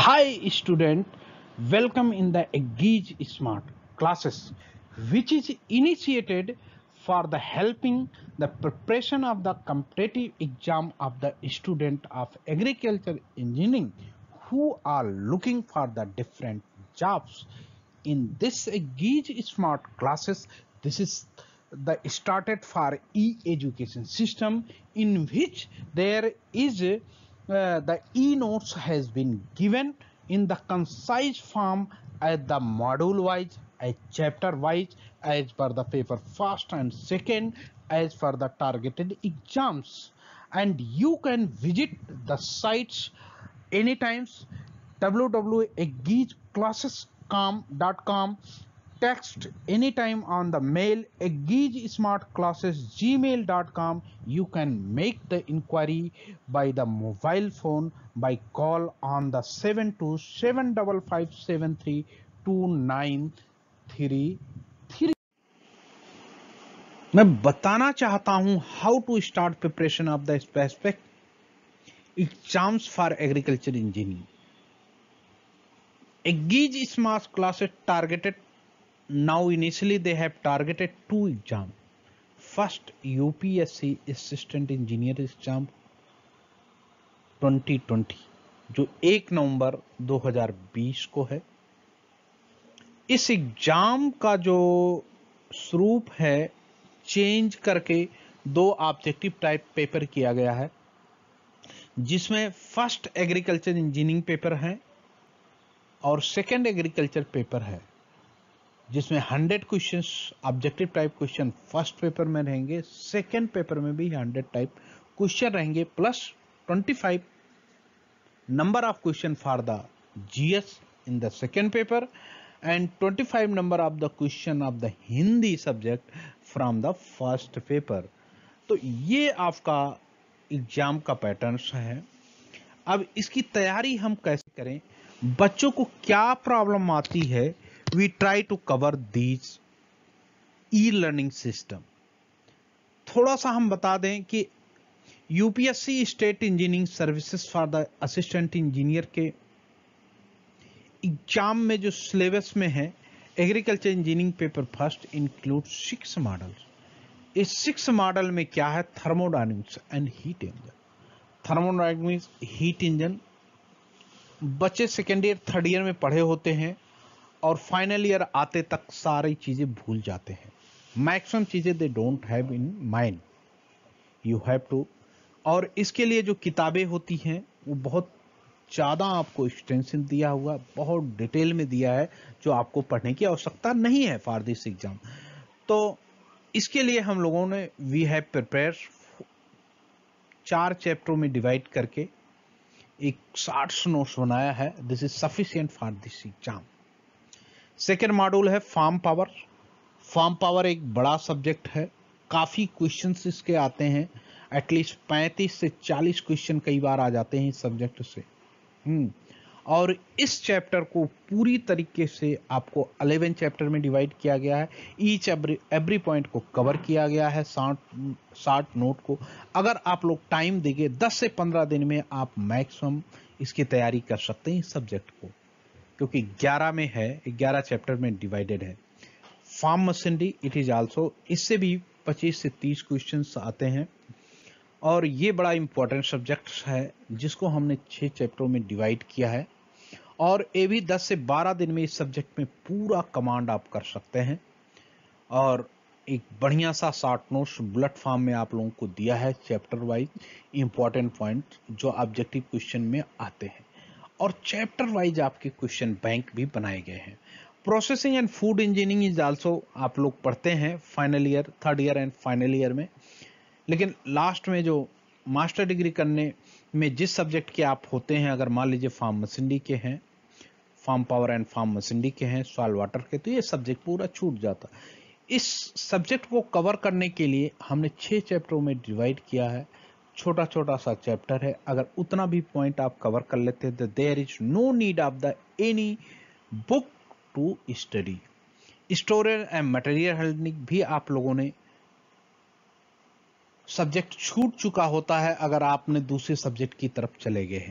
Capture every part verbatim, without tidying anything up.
Hi student, welcome in the Engage Smart classes, which is initiated for the helping the preparation of the competitive exam of the student of agriculture engineering who are looking for the different jobs. In this Engage Smart classes, this is the started for e-education system in which there is uh, the e-notes has been given in the concise form as the module wise, as chapter wise, as per the paper first and second, as per the targeted exams. And you can visit the sites anytime w w w dot engage classes dot com, text anytime on the mail engagesmartclasses gmail dot com. You can make the inquiry by the mobile phone by call on the seven two seven five five seven three two nine three three. मैं बताना चाहता हूं how to start preparation of the specific exams for agriculture engineering. Engage Smart classes targeted now. Initially they have targeted two exams. First, U P S C Assistant Engineer Exam twenty twenty जो एक नवंबर दो हज़ार बीस को है. इस exam का जो स्वरूप है चेंज करके दो ऑब्जेक्टिव टाइप पेपर किया गया है, जिसमें फर्स्ट एग्रीकल्चर इंजीनियरिंग पेपर है और सेकेंड एग्रीकल्चर पेपर है, जिसमें hundred questions objective type question first paper में रहेंगे, सेकेंड पेपर में भी हंड्रेड टाइप क्वेश्चन रहेंगे, plus twenty five number of question for the GS in the second paper and twenty five number of the question of the Hindi subject from the first paper. तो ये आपका exam का pattern है. अब इसकी तैयारी हम कैसे करें, बच्चों को क्या प्रॉब्लम आती है, we try to cover these e learning system. थोड़ा सा हम बता दें कि UPSC state engineering services for the assistant engineer के एग्जाम में जो सिलेबस में है, agriculture engineering paper first include six models. इस सिक्स मॉडल में क्या है, thermodynamics and heat engine. Thermodynamics, heat engine बच्चे सेकेंड ईयर थर्ड ईयर में पढ़े होते हैं और फाइनल ईयर आते तक सारी चीजें भूल जाते हैं. मैक्सिमम चीजें they don't have in mind. You have to, और इसके लिए जो किताबें होती हैं वो बहुत ज़्यादा आपको एक्सटेंशन दिया हुआ, बहुत डिटेल में दिया है, जो आपको पढ़ने की आवश्यकता नहीं है फॉर दिस एग्जाम. तो इसके लिए हम लोगों ने वी हैव प्रिपेयर चार चैप्टरों में डिवाइड करके एक शॉर्ट्स नोट्स बनाया है. This is sufficient for this exam. Second module है फार्म पावर. फार्म पावर एक बड़ा सब्जेक्ट है, काफ़ी क्वेश्चंस इसके आते हैं, एटलीस्ट पैंतीस से चालीस क्वेश्चन कई बार आ जाते हैं इस सब्जेक्ट से. हम्म और इस चैप्टर को पूरी तरीके से आपको इलेवन चैप्टर में डिवाइड किया गया है. ईच एवरी एवरी पॉइंट को कवर किया गया है, शॉर्ट शॉर्ट नोट को. अगर आप लोग टाइम देंगे दस से पंद्रह दिन में आप मैक्सिमम इसकी तैयारी कर सकते हैं इस सब्जेक्ट को, क्योंकि ग्यारह में है, ग्यारह चैप्टर में डिवाइडेड है. Farm machinery it is also, इससे भी पच्चीस से तीस क्वेश्चंस आते हैं और ये बड़ा इंपॉर्टेंट सब्जेक्ट है जिसको हमने छः चैप्टरों में डिवाइड किया है. और ये भी दस से बारह दिन में इस सब्जेक्ट में पूरा कमांड आप कर सकते हैं. और एक बढ़िया सा शॉर्ट नोट्स बुलेट फॉर्म में आप लोगों को दिया है चैप्टर वाइज इंपॉर्टेंट पॉइंट जो ऑब्जेक्टिव क्वेश्चन में आते हैं, और चैप्टर वाइज आपके क्वेश्चन बैंक भी बनाए गए हैं. Processing and food engineering is also आप लोग पढ़ते हैं final year, third year and final year में. लेकिन लास्ट में जो मास्टर डिग्री करने में जिस सब्जेक्ट के आप होते हैं, अगर मान लीजिए फार्म मशीनरी के हैं, farm power and farm machinery के हैं, सॉइल वाटर के, तो ये सब्जेक्ट पूरा छूट जाता. इस सब्जेक्ट को कवर करने के लिए हमने छः चैप्टरों में डिवाइड किया है. छोटा छोटा सा चैप्टर है, अगर उतना भी पॉइंट आप कवर कर लेते हैं तो there is no need of the any book to study. Storage and material handling भी आप लोगों ने सब्जेक्ट छूट चुका होता है अगर आपने दूसरे सब्जेक्ट की तरफ चले गए हैं.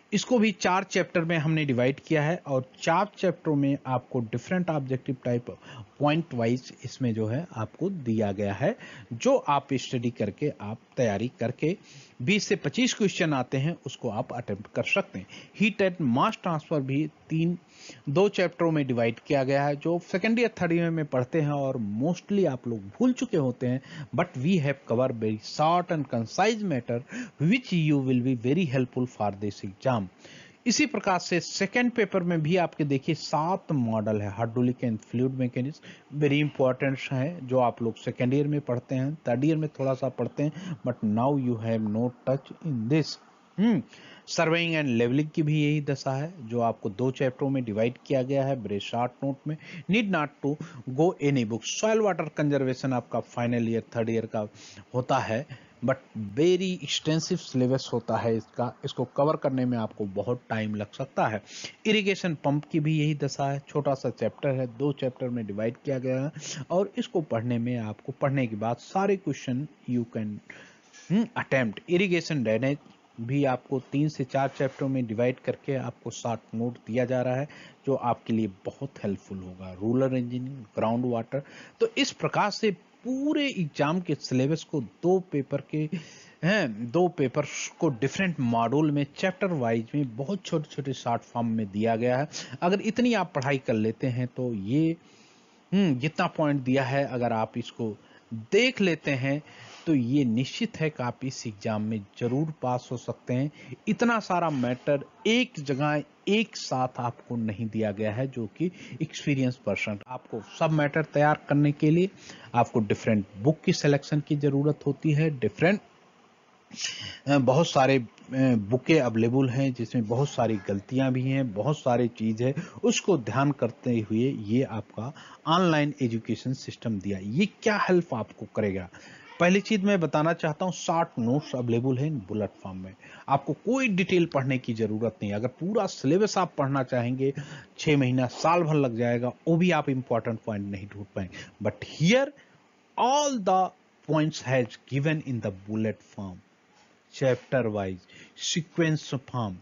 इसको भी चार चैप्टर में हमने डिवाइड किया है और चार चैप्टरों में आपको different objective type point wise इसमें जो है आपको दिया गया है, जो आप स्टडी करके आप तैयारी करके बीस से पच्चीस क्वेश्चन आते हैं उसको आप अटेम्प्ट कर सकते हैं। हीट एंड मास ट्रांसफर भी तीन दो चैप्टरों में डिवाइड किया गया है, जो सेकेंड ईयर थर्ड ईयर में पढ़ते हैं और मोस्टली आप लोग भूल चुके होते हैं, but we have cover very short and concise matter which you will be very helpful for this exam. इसी प्रकार से सेकेंड पेपर में भी आपके देखिए सात मॉडल है, hydraulic and fluid mechanics very important है, जो आप लोग सेकेंड ईयर में पढ़ते हैं, थर्ड ईयर में थोड़ा सा पढ़ते हैं, but now you have no touch in this. Hmm surveying and levelling की भी यही दशा है, जो आपको दो चैप्टरों में डिवाइड किया गया है वेरी शॉर्ट नोट में। Need not to go any book. Soil water conservation आपका फाइनल ईयर थर्ड ईयर का होता है, बट वेरी एक्सटेंसिव सिलेबस होता है इसका, इसको कवर करने में आपको बहुत टाइम लग सकता है। इरिगेशन पंप की भी यही दशा है, छोटा सा चैप्टर है, दो चैप्टर में डिवाइड किया गया है और इसको पढ़ने में आपको पढ़ने के बाद सारे question you can attempt. Irrigation drainage भी आपको तीन से चार चैप्टरों में डिवाइड करके आपको शॉर्ट नोट दिया जा रहा है, जो आपके लिए बहुत हेल्पफुल होगा। रूरल इंजीनियरिंग, ग्राउंड वाटर, तो इस प्रकार से पूरे एग्जाम के सिलेबस को दो पेपर के हैं दो पेपर्स को डिफरेंट मॉड्यूल में चैप्टर वाइज में बहुत छोटे छोटे शॉर्ट फॉर्म में दिया गया है। अगर इतनी आप पढ़ाई कर लेते हैं तो ये हम्म जितना पॉइंट दिया है अगर आप इसको देख लेते हैं तो ये निश्चित है कि आप इस एग्जाम में जरूर पास हो सकते हैं। इतना सारा मैटर एक जगह एक साथ आपको नहीं दिया गया है, जो कि एक्सपीरियंस पर्सन आपको सब मैटर तैयार करने के लिए आपको डिफरेंट बुक की सिलेक्शन की जरूरत होती है। डिफरेंट बहुत सारे बुकें अवेलेबल हैं जिसमें बहुत सारी गलतियां भी हैं, बहुत सारी चीज़ है, उसको ध्यान करते हुए ये आपका ऑनलाइन एजुकेशन सिस्टम दिया। ये क्या हेल्प आपको करेगा? पहली चीज मैं बताना चाहता हूँ, शॉर्ट नोट्स अवेलेबल है इन बुलेट फॉर्म में, आपको कोई डिटेल पढ़ने की जरूरत नहीं। अगर पूरा सिलेबस आप पढ़ना चाहेंगे छह महीना साल भर लग जाएगा, वो भी आप इंपॉर्टेंट पॉइंट नहीं ढूंढ पाएंगे। But here all the points has given in the bullet form, chapter wise, sequence form.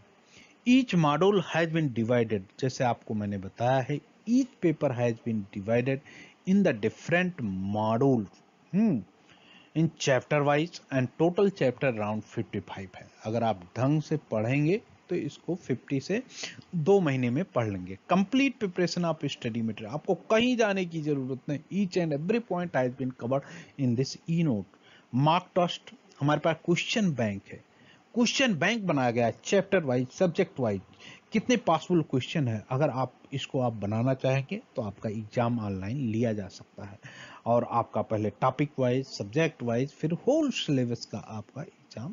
Each module has been divided, जैसे आपको मैंने बताया है, each paper has been divided in the different module hmm in chapter wise and total chapter around पचपन है। अगर आप ढंग से पढ़ेंगे तो इसको पचास से दो महीने में पढ़ लेंगे। Complete preparation of study material, आपको कहीं जाने की जरूरत नहीं। Each and every point has been covered in this e note. Mock test, हमारे पास क्वेश्चन बैंक है, क्वेश्चन बैंक बनाया गया है चैप्टर वाइज, सब्जेक्ट वाइज, कितने पॉसिबल क्वेश्चन है। अगर आप इसको आप बनाना चाहेंगे तो आपका एग्जाम ऑनलाइन लिया जा सकता है, और आपका पहले टॉपिक वाइज, सब्जेक्ट वाइज, फिर होल सिलेबस का आपका एग्जाम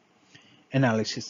एनालिसिस।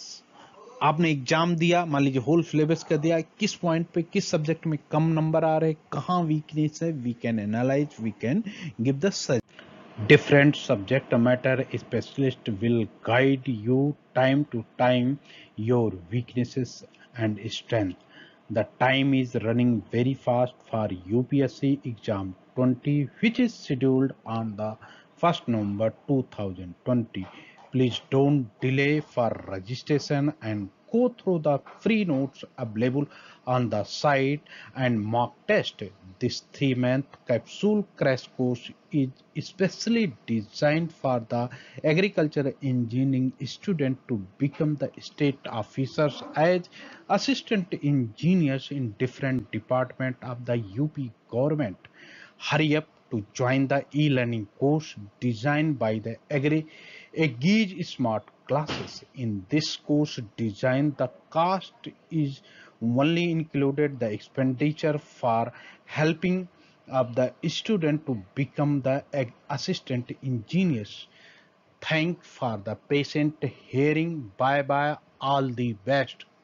आपने एग्जाम दिया, मान लीजिए होल सिलेबस का दिया, किस पॉइंट पे किस सब्जेक्ट में कम नंबर आ रहे, कहाँ वीकनेस है, we can analyse, we can give the suggestion. Different subject matter specialist will guide you time to time your weaknesses and strength. The time is running very fast for U P S C exam twenty, which is scheduled on the first November two thousand twenty. Please don't delay for registration and go through the free notes available on the site and mock test. This three-month capsule crash course is especially designed for the agriculture engineering student to become the state officers as assistant engineers in different departments of the U P government. Hurry up to join the e-learning course designed by the Agri Agile Smart Classes. In this course design, the cost is only included the expenditure for helping of the student to become the assistant engineers. Thank for the patient hearing. Bye bye. All the best.